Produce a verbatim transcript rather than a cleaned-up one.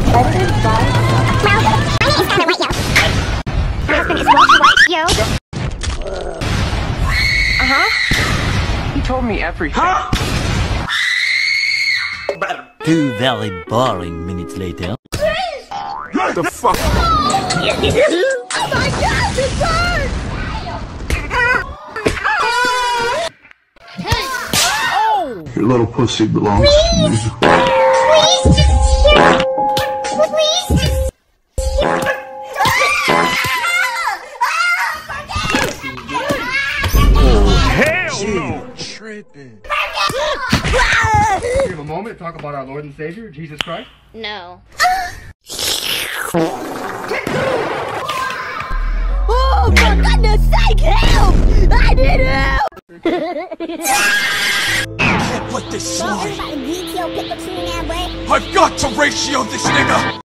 That's his vibe. Well, my name is Skylar White, yo. My husband is Walter White, yo. Uh-huh. He told me everything. Huh? Two very boring minutes later. What the fuck? Oh my gosh, it hurts! Oh! Your little pussy belongs Please. to me. Please just hear me. Please just Hell no! Tripping. We have a moment to talk about our Lord and Savior, Jesus Christ. No. Oh, for goodness sake, help! I need help! What this Bro, slide? everybody geek, yo, pick up soon now, boy. I've got to ratio this nigga!